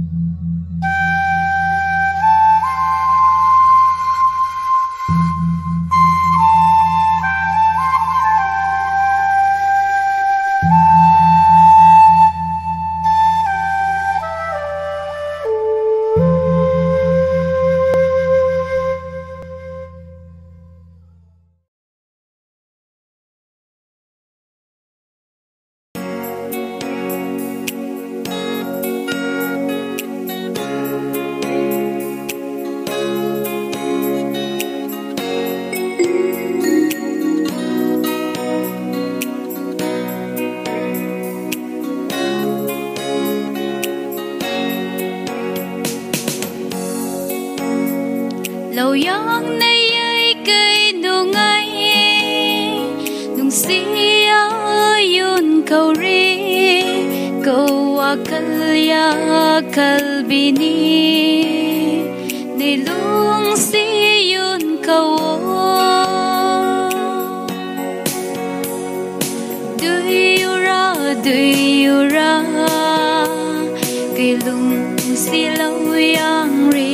Lâu yang nay ai cây nung ai nung sia yun kau ri kau akal ya kalbini ni lung si yun kau do you ra cây lung si lâu yang ri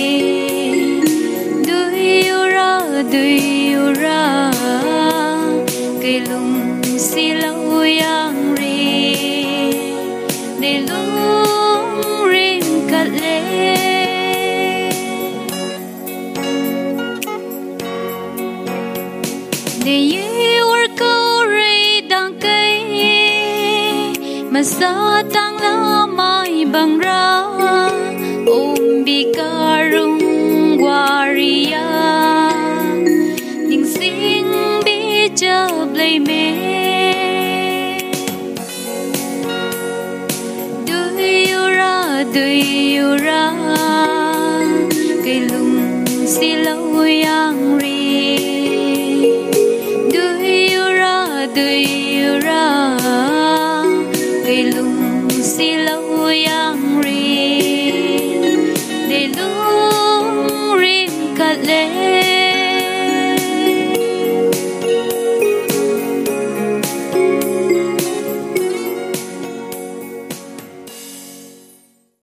do you ra cây lung si lâu yang ri để lung rin cắt lệ để yêu câu ri đang cây mà sa tăng la mai bằng ra ôm bi karung waria play me do you ra cây lung si lâu yang ri do you ra cây lung si lâu yang ri